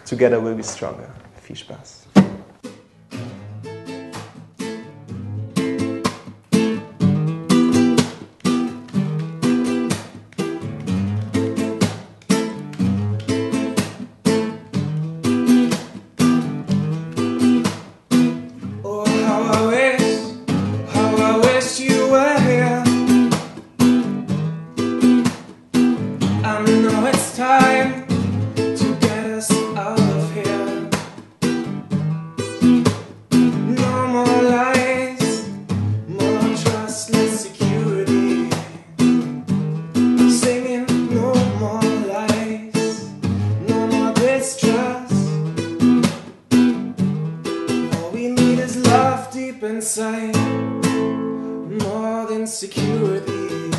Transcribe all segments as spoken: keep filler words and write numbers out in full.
Together we'll be stronger. Viel Spaß. Time to get us out of here. No more lies, more trust, less security. Singing no more lies, no more distrust. All we need is love deep inside, more than security.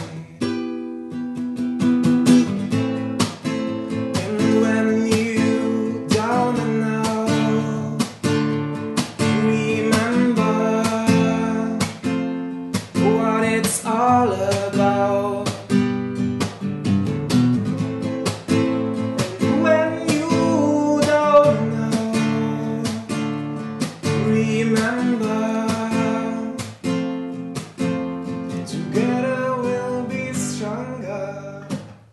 It's all about. And when you don't know, remember, together we'll be stronger.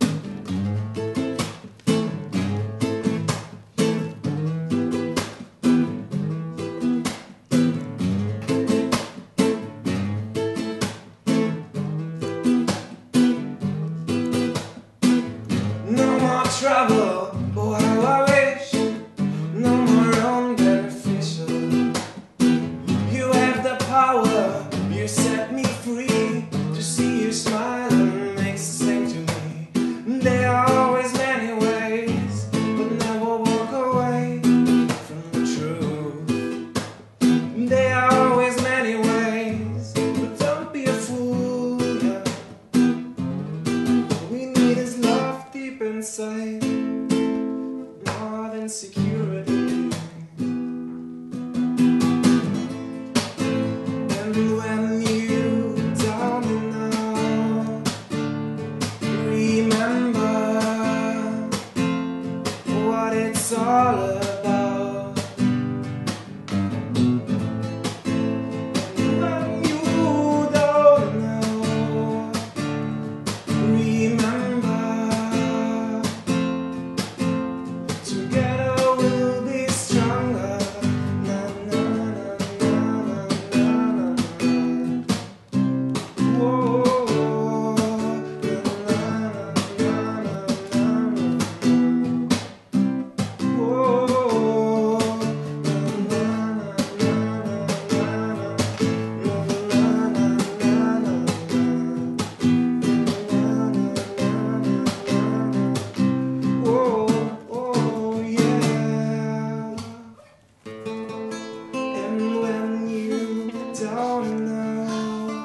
Trouble, oh how I wish, no more unbeneficial. You have the power, you set me free. To see you smile and makes the same to me. There are always many ways, but never walk away from the truth. There are always many ways, but don't be a fool, yeah. All we need is love deep inside, more than security. And when you don't know, remember what it's all about. And when you don't know, remember, together we'll be stronger. Na, na, na, na, na, na. Whoa, na, na, na, na, na. Whoa, na, na, don't know,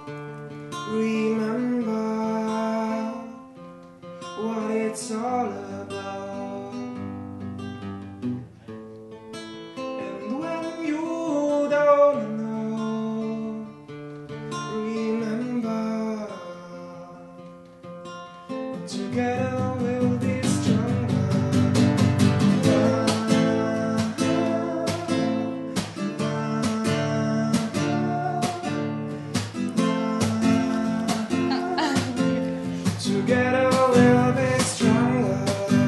remember what it's all about. And when you don't know, remember, together we'll be stronger. Together we'll be stronger.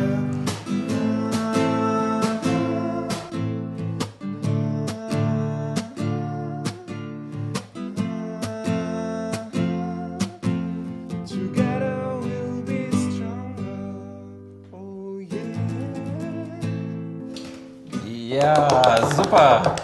Together we'll be stronger. Oh yeah. Ja, super.